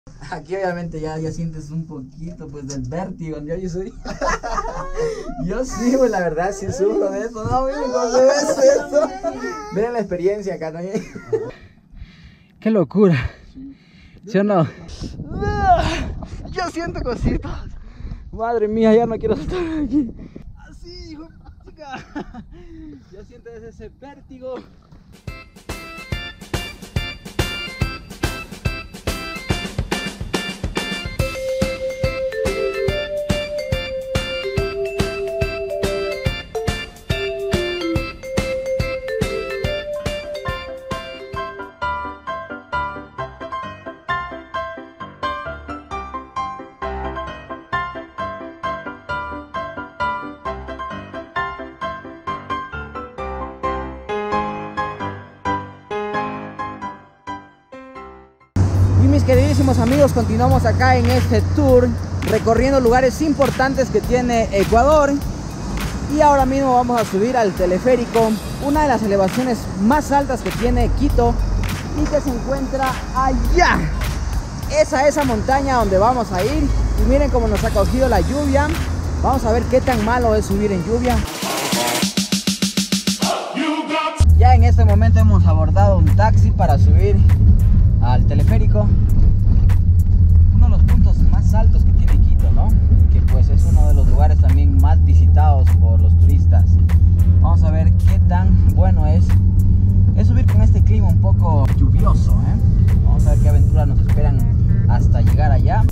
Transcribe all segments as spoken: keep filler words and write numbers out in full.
Aquí obviamente ya, ya sientes un poquito pues del vértigo, yo, yo soy. Yo sí, pues la verdad sí sufro de eso, no, miren cómo se ve esto. Miren la experiencia acá también. Qué locura, ¿sí o no? Yo siento cositas. Madre mía, ya no quiero estar aquí. Así, hijo de chica. Yo siento ese vértigo. Mis queridísimos amigos, continuamos acá en este tour recorriendo lugares importantes que tiene Ecuador, y ahora mismo vamos a subir al teleférico, una de las elevaciones más altas que tiene Quito y que se encuentra allá. Esa esa montaña donde vamos a ir, y miren cómo nos ha cogido la lluvia. Vamos a ver qué tan malo es subir en lluvia. Ya en este momento hemos abordado un taxi para subir al teleférico, uno de los puntos más altos que tiene Quito, ¿no? Y que pues es uno de los lugares también más visitados por los turistas. Vamos a ver qué tan bueno es, es subir con este clima un poco lluvioso, ¿eh? Vamos a ver qué aventuras nos esperan hasta llegar allá.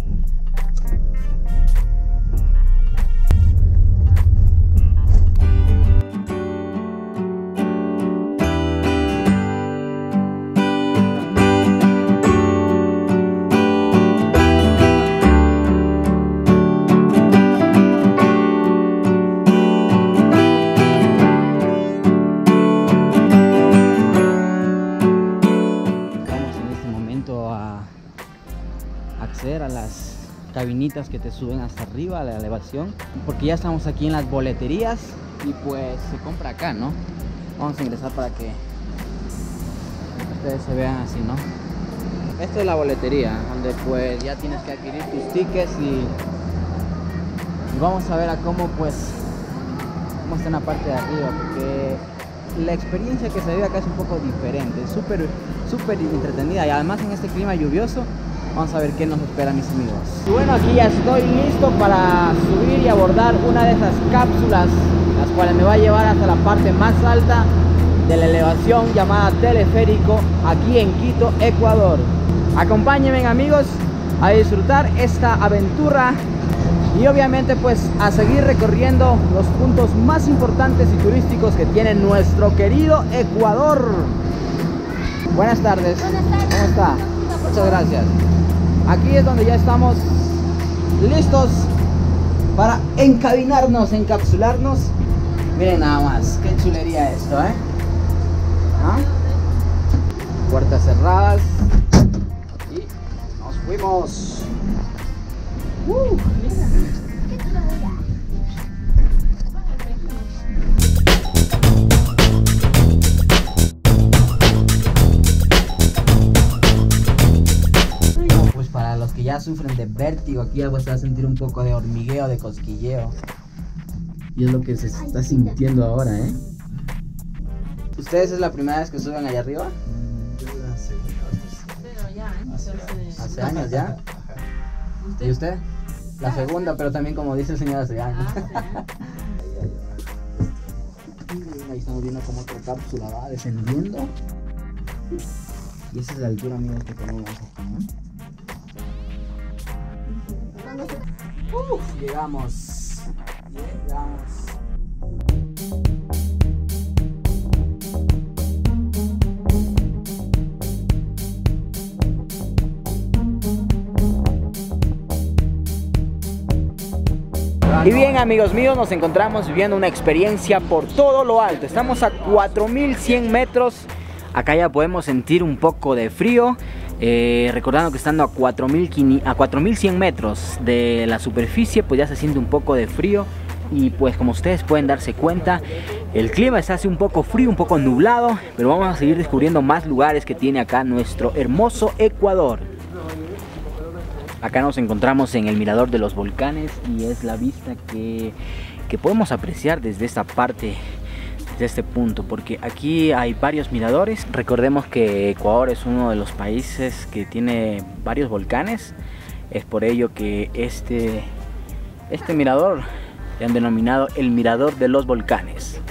Acceder a las cabinitas que te suben hasta arriba a la elevación, porque ya estamos aquí en las boleterías y pues se compra acá, ¿no? Vamos a ingresar para que ustedes se vean así, ¿no? Esta es la boletería, donde pues ya tienes que adquirir tus tickets y, y vamos a ver a cómo pues cómo está en la parte de arriba, porque la experiencia que se vive acá es un poco diferente, súper súper entretenida, y además en este clima lluvioso. Vamos a ver qué nos espera, mis amigos. Y bueno, aquí ya estoy listo para subir y abordar una de esas cápsulas, las cuales me va a llevar hasta la parte más alta de la elevación llamada teleférico, aquí en Quito, Ecuador. Acompáñenme, amigos, a disfrutar esta aventura y obviamente pues a seguir recorriendo los puntos más importantes y turísticos que tiene nuestro querido Ecuador. Buenas tardes. Buenas tardes. ¿Cómo está? Muchas gracias. Aquí es donde ya estamos listos para encabinarnos, encapsularnos. Miren nada más, qué chulería esto, ¿eh? ¿Ah? Puertas cerradas y nos fuimos. Uh, que ya sufren de vértigo, aquí ya vas a sentir un poco de hormigueo, de cosquilleo, y es lo que se está sintiendo ahora, ¿eh? ¿Ustedes es la primera vez que suben allá arriba? Yo la segunda. Pero ya, ¿eh? Hace, ¿Hace años ya? ¿Y usted? La segunda, pero también como dice el señor, hace años. Ahí estamos viendo cómo otra cápsula va descendiendo, y esa es la altura, amigos, que tenemos aquí, ¿no? Uf, llegamos, llegamos. Y bien, amigos míos, nos encontramos viviendo una experiencia por todo lo alto. Estamos a cuatro mil cien metros. Acá ya podemos sentir un poco de frío. Eh, recordando que estando a cuatro mil cien metros de la superficie, pues ya se siente un poco de frío. Y pues como ustedes pueden darse cuenta, el clima se hace un poco frío, un poco nublado. Pero vamos a seguir descubriendo más lugares que tiene acá nuestro hermoso Ecuador. Acá nos encontramos en el Mirador de los Volcanes y es la vista que, que podemos apreciar desde esta parte, desde este punto, porque aquí hay varios miradores. Recordemos que Ecuador es uno de los países que tiene varios volcanes. Es por ello que este, este mirador le han denominado el Mirador de los Volcanes.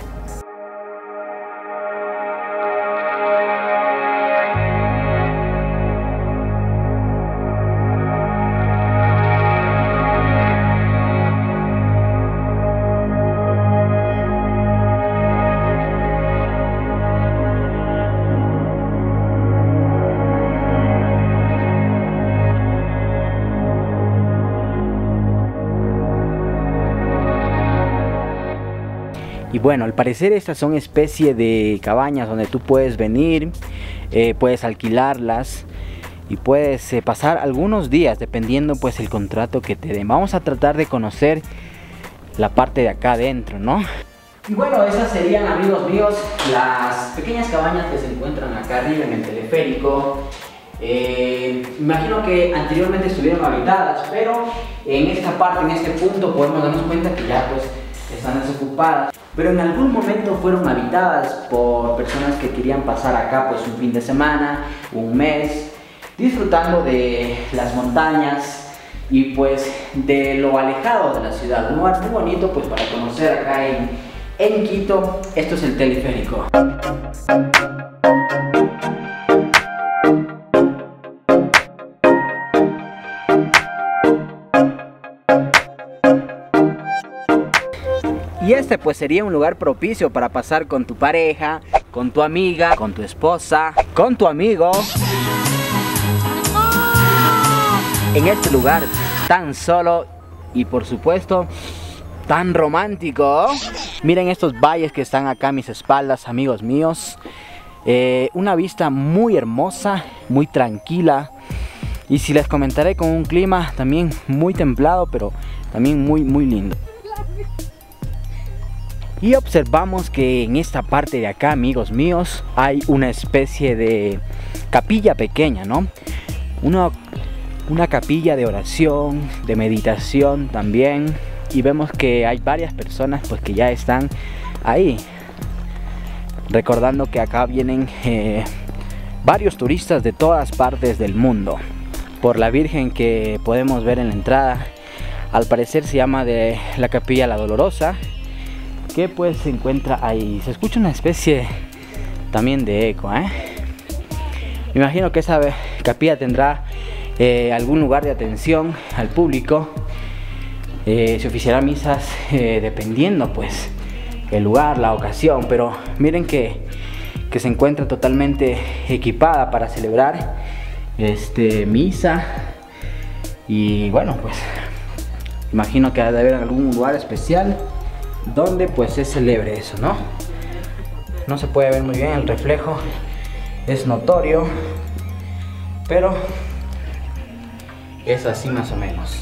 Y bueno, al parecer estas son especie de cabañas donde tú puedes venir, eh, puedes alquilarlas y puedes eh, pasar algunos días dependiendo pues el contrato que te den. Vamos a tratar de conocer la parte de acá adentro, ¿no? Y bueno, esas serían, amigos míos, las pequeñas cabañas que se encuentran acá arriba en el teleférico. Eh, imagino que anteriormente estuvieron habitadas, pero en esta parte, en este punto, podemos darnos cuenta que ya pues están desocupadas. Pero en algún momento fueron habitadas por personas que querían pasar acá pues un fin de semana, un mes, disfrutando de las montañas y pues de lo alejado de la ciudad. Un lugar muy bonito pues para conocer acá en, en Quito. Esto es el teleférico. Y este pues sería un lugar propicio para pasar con tu pareja, con tu amiga, con tu esposa, con tu amigo. En este lugar tan solo y por supuesto tan romántico. Miren estos valles que están acá a mis espaldas, amigos míos. Eh, una vista muy hermosa, muy tranquila. Y si les comentaré con un clima también muy templado, pero también muy muy lindo. Y observamos que en esta parte de acá, amigos míos, hay una especie de capilla pequeña, ¿no? Una, una capilla de oración, de meditación también. Y vemos que hay varias personas pues que ya están ahí. Recordando que acá vienen eh, varios turistas de todas partes del mundo. Por la Virgen que podemos ver en la entrada, al parecer se llama de la Capilla La Dolorosa, que pues se encuentra ahí. Se escucha una especie también de eco, ¿eh? Me imagino que esa capilla tendrá eh, algún lugar de atención al público. Eh, se oficiará misas eh, dependiendo pues el lugar, la ocasión, pero miren que, que se encuentra totalmente equipada para celebrar este, misa. Y bueno, pues imagino que ha de haber algún lugar especial donde pues se celebre eso, ¿no? No se puede ver muy bien, el reflejo es notorio, pero es así más o menos.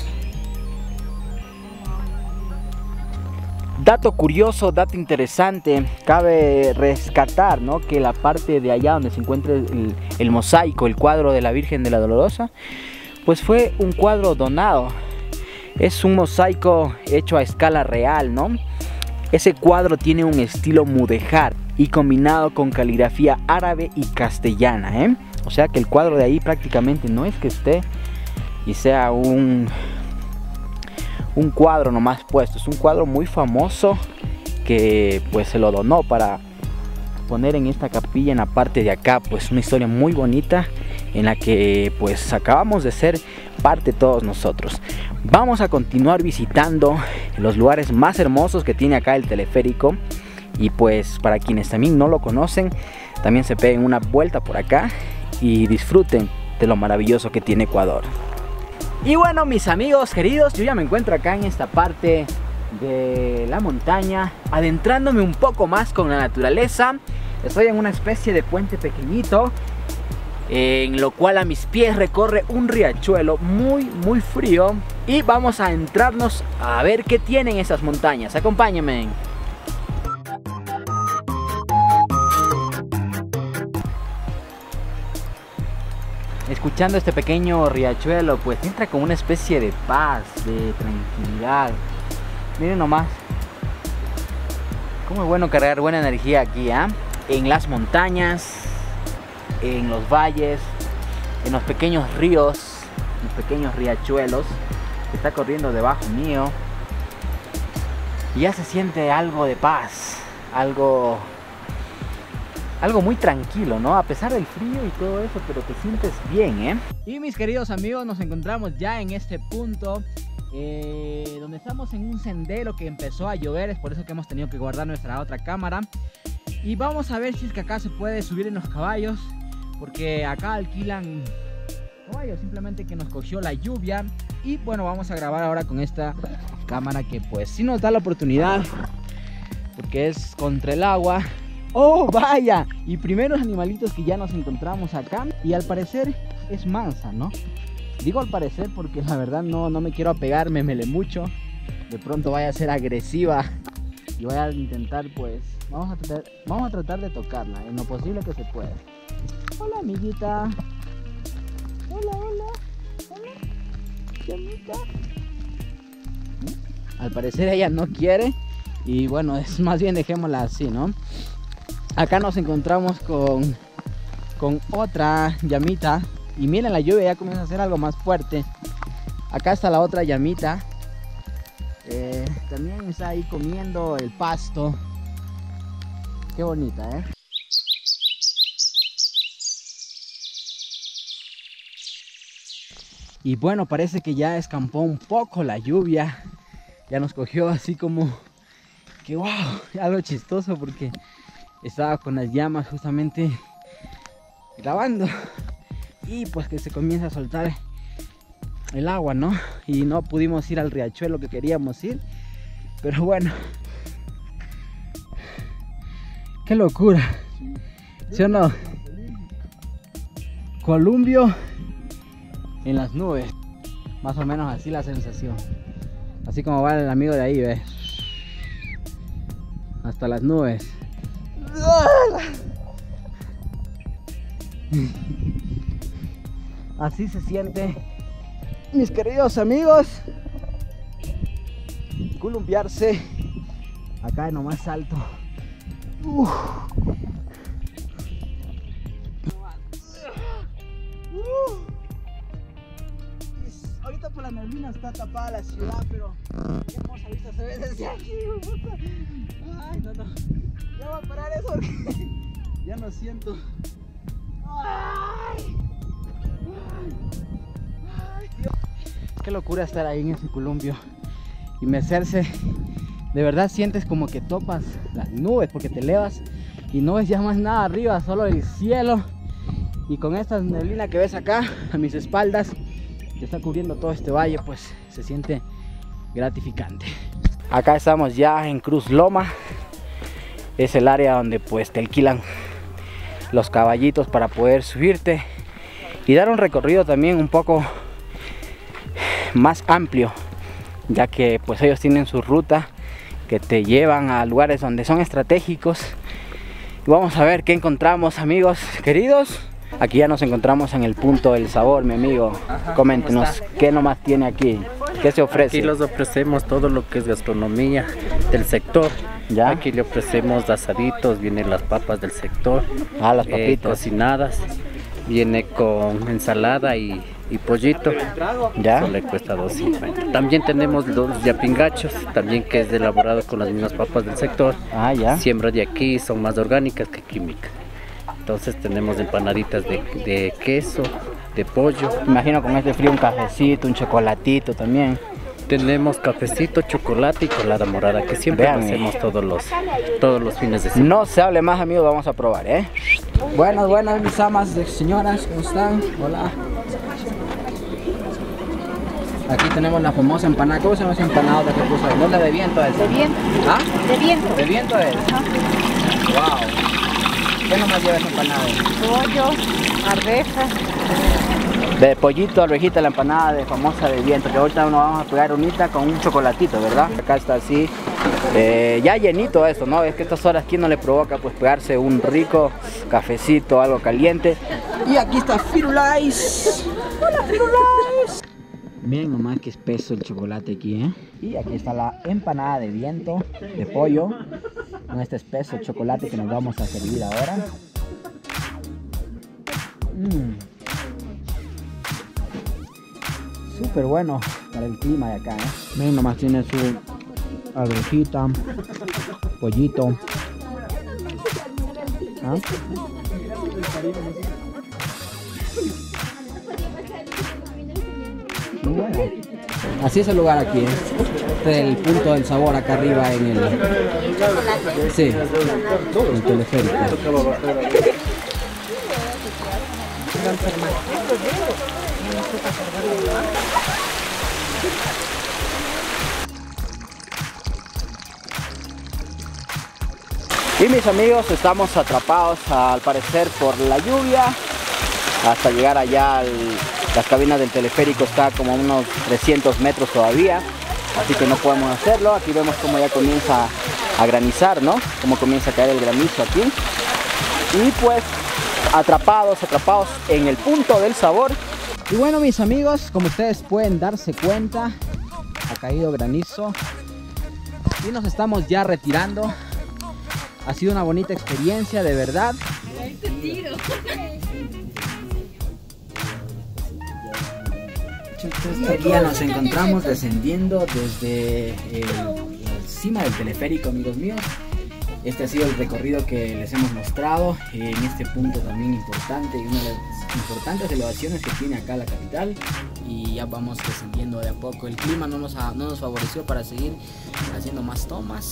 Dato curioso, dato interesante, cabe rescatar, ¿no?, que la parte de allá donde se encuentra el, el mosaico, el cuadro de la Virgen de la Dolorosa, pues fue un cuadro donado. Es un mosaico hecho a escala real, ¿no? Ese cuadro tiene un estilo mudéjar y combinado con caligrafía árabe y castellana, ¿eh? O sea que el cuadro de ahí prácticamente no es que esté y sea un, un cuadro nomás puesto. Es un cuadro muy famoso que pues se lo donó para poner en esta capilla en la parte de acá. Pues una historia muy bonita en la que pues acabamos de ser parte todos nosotros. Vamos a continuar visitando los lugares más hermosos que tiene acá el teleférico. Y pues para quienes también no lo conocen, también se peguen una vuelta por acá y disfruten de lo maravilloso que tiene Ecuador. Y bueno, mis amigos queridos, yo ya me encuentro acá en esta parte de la montaña, adentrándome un poco más con la naturaleza. Estoy en una especie de puente pequeñito, en lo cual a mis pies recorre un riachuelo muy muy frío. Y vamos a entrarnos a ver qué tienen esas montañas. Acompáñenme. escuchando este pequeño riachuelo, pues entra como una especie de paz, de tranquilidad. Miren nomás, cómo es bueno cargar buena energía aquí, ¿eh? En las montañas, en los valles, en los pequeños ríos, en los pequeños riachuelos que está corriendo debajo mío. Y ya se siente algo de paz, algo, algo muy tranquilo, ¿no? A pesar del frío y todo eso, pero te sientes bien, ¿eh? Y mis queridos amigos, nos encontramos ya en este punto eh, donde estamos en un sendero que empezó a llover. Es por eso que hemos tenido que guardar nuestra otra cámara. Y vamos a ver si es que acá se puede subir en los caballos, porque acá alquilan caballos, simplemente que nos cogió la lluvia. Y bueno, vamos a grabar ahora con esta cámara que pues sí nos da la oportunidad, porque es contra el agua. ¡Oh, vaya! Y primeros animalitos que ya nos encontramos acá. Y al parecer es mansa, ¿no? Digo al parecer porque la verdad no, no me quiero apegar, me mele mucho. De pronto vaya a ser agresiva y voy a intentar pues... Vamos a tratar, vamos a tratar de tocarla en lo posible que se pueda. Hola, amiguita. Hola, hola. Hola. Llamita. Al parecer ella no quiere. Y bueno, es más bien dejémosla así, ¿no? Acá nos encontramos con, con otra llamita. Y miren, la lluvia ya comienza a hacer algo más fuerte. Acá está la otra llamita. Eh, también está ahí comiendo el pasto. Qué bonita, ¿eh? Y bueno, parece que ya escampó un poco la lluvia. Ya nos cogió así como que wow, algo chistoso, porque estaba con las llamas justamente grabando. Y pues que se comienza a soltar el agua, ¿no? Y no pudimos ir al riachuelo que queríamos ir. Pero bueno, qué locura, ¿sí o no? Columbio en las nubes, más o menos así la sensación. Así como va el amigo de ahí, ¿ves? Hasta las nubes. Así se siente, mis queridos amigos, columpiarse acá en lo más alto. Uf. Uh. Ahorita por la neblina está tapada la ciudad, pero qué hermosa vista se ve desde aquí. Ay, no, no. Ya va a parar eso porque ya no siento. Ay. Ay, Dios. Qué locura estar ahí en ese columpio y mecerse. De verdad sientes como que topas las nubes, porque te elevas y no ves ya más nada arriba, solo el cielo. Y con esta neblina que ves acá a mis espaldas, que está cubriendo todo este valle, pues se siente gratificante. Acá estamos ya en Cruz Loma. Es el área donde pues te alquilan los caballitos para poder subirte y dar un recorrido también un poco más amplio, ya que pues ellos tienen su ruta que te llevan a lugares donde son estratégicos. Y vamos a ver qué encontramos, amigos queridos. Aquí ya nos encontramos en el punto del sabor, mi amigo. Ajá, coméntenos qué nomás tiene aquí, qué se ofrece. Aquí les ofrecemos todo lo que es gastronomía del sector. ¿Ya? Aquí le ofrecemos asaditos, vienen las papas del sector. Ah, las papitas. Eh, cocinadas. Viene con ensalada y, y pollito. ¿Ya? Eso le cuesta dos cincuenta. También tenemos los yapingachos, también que es elaborado con las mismas papas del sector. Ah, ya. Siembra de aquí, son más orgánicas que químicas. Entonces tenemos empanaditas de, de queso, de pollo. Imagino con este frío un cafecito, un chocolatito también. Tenemos cafecito, chocolate y colada morada, que siempre Vean, lo hacemos todos los, todos los fines de semana. No se hable más, amigos, vamos a probar, ¿eh? Buenas, buenas, mis amas de señoras, ¿cómo están? Hola. Aquí tenemos la famosa empanada. ¿Cómo se llama esa empanada que puso ahí? ¿No la de viento es? De viento. ¿Ah? De viento. ¿De viento es? Ajá. Wow. ¿Qué nomás lleva esa empanada? Pollo, arvejas, De pollito, arvejita, la empanada de famosa de viento, que ahorita nos vamos a pegar unita con un chocolatito, ¿verdad? Acá está así, eh, ya llenito esto, ¿no? Es que estas horas, ¿quién no le provoca pues pegarse un rico cafecito, algo caliente? Y aquí está Firulais. Hola, Firulais. Miren nomás que espeso el chocolate aquí, ¿eh? Y aquí está la empanada de viento, de pollo, con este espeso chocolate que nos vamos a servir ahora. Mmm. Súper bueno para el clima de acá, ¿eh? Miren nomás, tiene su arvejita, pollito. ¿Ah? Muy bueno. Así es el lugar aquí, ¿eh? Este es el punto del sabor acá arriba en el... Sí, el teleférico. Y mis amigos, estamos atrapados al parecer por la lluvia hasta llegar allá al, las cabinas del teleférico. Está como a unos trescientos metros todavía, así que no podemos hacerlo. Aquí vemos como ya comienza a granizar, ¿no? Como comienza a caer el granizo aquí. Y pues atrapados, atrapados en el punto del sabor. Y bueno, mis amigos, como ustedes pueden darse cuenta, ha caído granizo y nos estamos ya retirando. Ha sido una bonita experiencia, de verdad. Este día nos encontramos descendiendo desde el, la cima del teleférico, amigos míos. Este ha sido el recorrido que les hemos mostrado en este punto también importante y una de las importantes elevaciones que tiene acá la capital. Y ya vamos descendiendo de a poco. El clima no nos, no nos favoreció para seguir haciendo más tomas.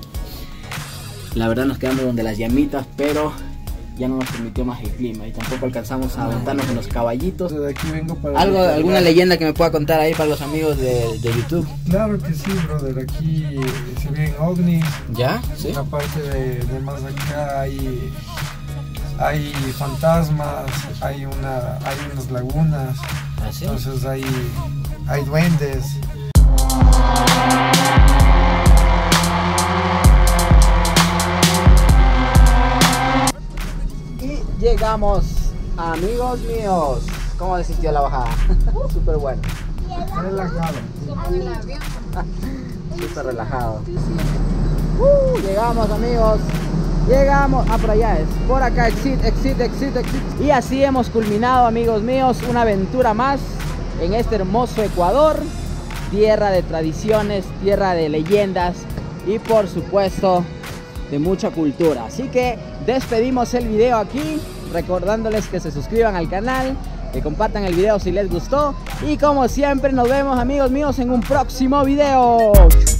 La verdad nos quedamos donde las llamitas, pero ya no nos permitió más el clima y tampoco alcanzamos a aventarnos en los caballitos. De aquí vengo para ¿Algo, alguna leyenda que me pueda contar ahí para los amigos de, de YouTube? Claro que sí, brother. Aquí se ven ovnis. ¿Ya? ¿Sí? En la parte de, de más acá hay, hay fantasmas, hay, una, hay unas lagunas. ¿Ah, sí? Entonces hay, hay duendes. Llegamos, amigos míos. ¿Cómo se sintió la bajada? Súper bueno. Relajado. Súper relajado. Uh, llegamos, amigos. Llegamos. Ah, por allá es. Por acá, exit, exit, exit, exit. Y así hemos culminado, amigos míos, una aventura más en este hermoso Ecuador. Tierra de tradiciones, tierra de leyendas y por supuesto de mucha cultura. Así que despedimos el video aquí, recordándoles que se suscriban al canal, que compartan el video si les gustó y como siempre nos vemos, amigos míos, en un próximo video.